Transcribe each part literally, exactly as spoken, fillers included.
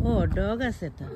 Oh, dog আছে এটা।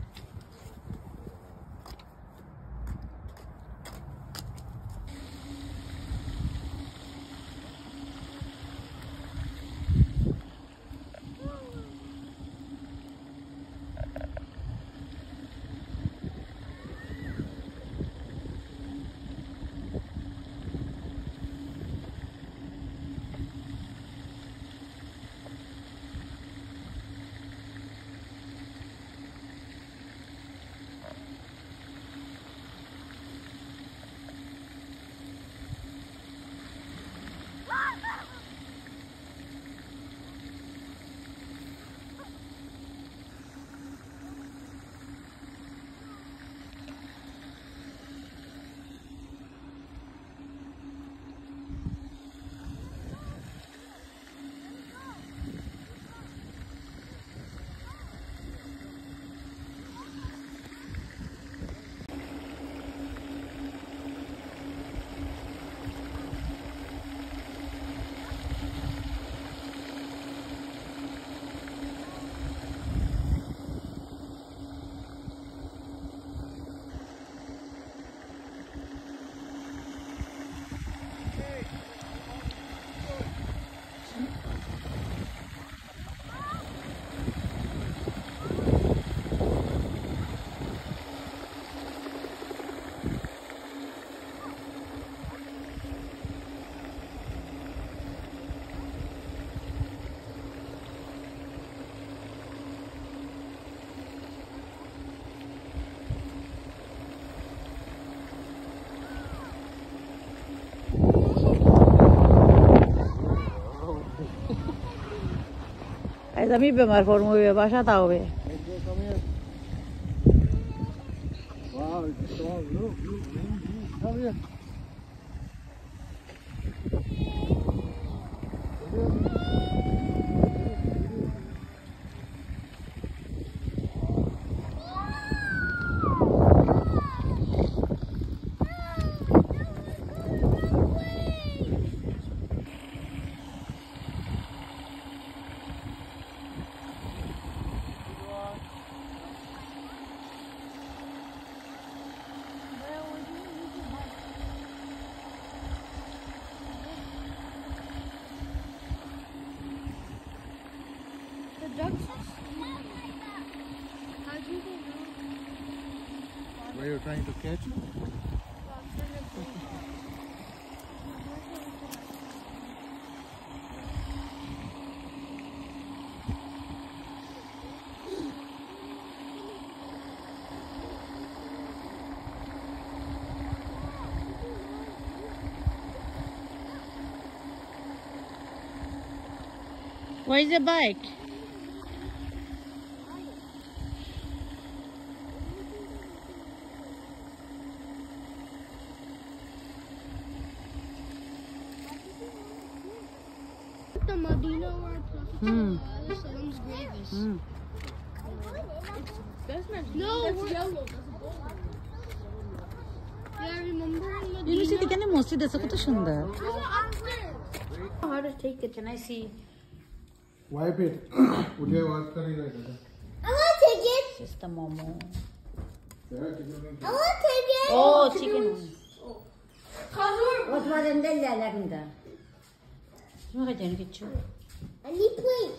Ay, a mí me marcó muy bien, vaya a ver. Wow, look, look, look, come here. Were you trying to catch it? Where is the bike? The Medina where Prophet Hmm. Salam's grave is. Hmm. That's not no, that's yellow. That's a gold. Yeah, remember in Medina? University কেন মসজিদ আছে কত সুন্দর। How to take it? Can I see? Wipe it. Would you wash it? I want to take it. Just a momo. I want to take it. Oh, chicken. What's my name? Then I like that. Mga dyan, kitchen. I need plate.